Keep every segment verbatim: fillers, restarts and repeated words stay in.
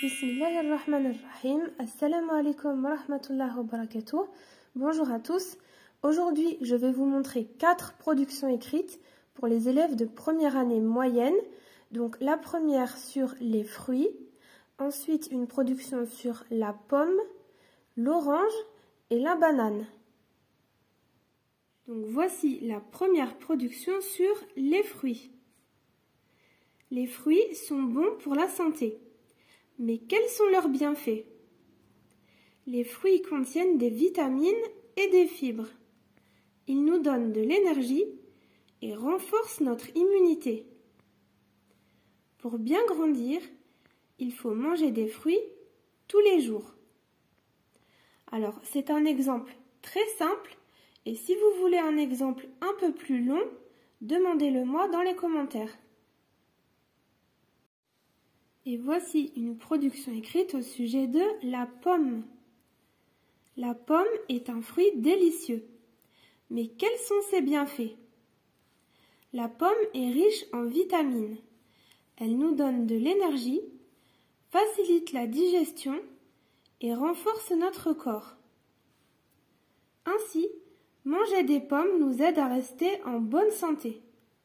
Bismillahirrahmanirrahim. Assalamu alaikum wa rahmatullahi wa barakatuh. Bonjour à tous. Aujourd'hui, je vais vous montrer quatre productions écrites pour les élèves de première année moyenne. Donc la première sur les fruits, ensuite une production sur la pomme, l'orange et la banane. Donc voici la première production sur les fruits. Les fruits sont bons pour la santé. Mais quels sont leurs bienfaits? Les fruits contiennent des vitamines et des fibres. Ils nous donnent de l'énergie et renforcent notre immunité. Pour bien grandir, il faut manger des fruits tous les jours. Alors, c'est un exemple très simple et si vous voulez un exemple un peu plus long, demandez-le-moi dans les commentaires. Et voici une production écrite au sujet de la pomme. La pomme est un fruit délicieux. Mais quels sont ses bienfaits? La pomme est riche en vitamines. Elle nous donne de l'énergie, facilite la digestion et renforce notre corps. Ainsi, manger des pommes nous aide à rester en bonne santé.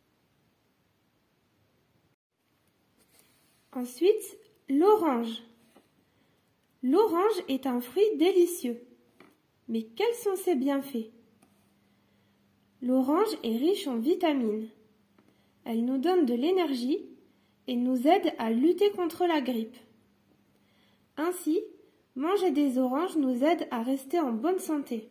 Ensuite, l'orange. L'orange est un fruit délicieux. Mais quels sont ses bienfaits? L'orange est riche en vitamines. Elle nous donne de l'énergie et nous aide à lutter contre la grippe. Ainsi, manger des oranges nous aide à rester en bonne santé.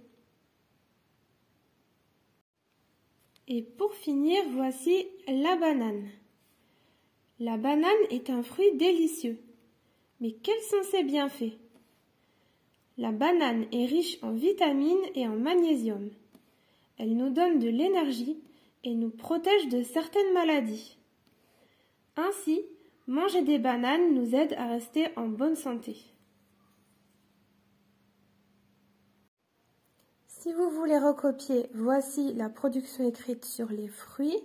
Et pour finir, voici la banane. La banane est un fruit délicieux. Mais quels sont ses bienfaits? La banane est riche en vitamines et en magnésium. Elle nous donne de l'énergie et nous protège de certaines maladies. Ainsi, manger des bananes nous aide à rester en bonne santé. Si vous voulez recopier, voici la production écrite sur les fruits.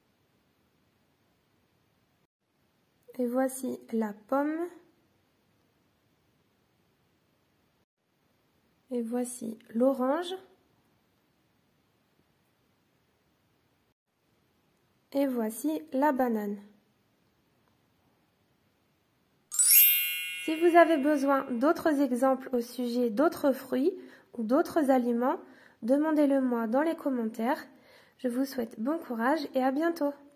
Et voici la pomme. Et voici l'orange. Et voici la banane. Si vous avez besoin d'autres exemples au sujet d'autres fruits ou d'autres aliments, demandez-le moi dans les commentaires. Je vous souhaite bon courage et à bientôt.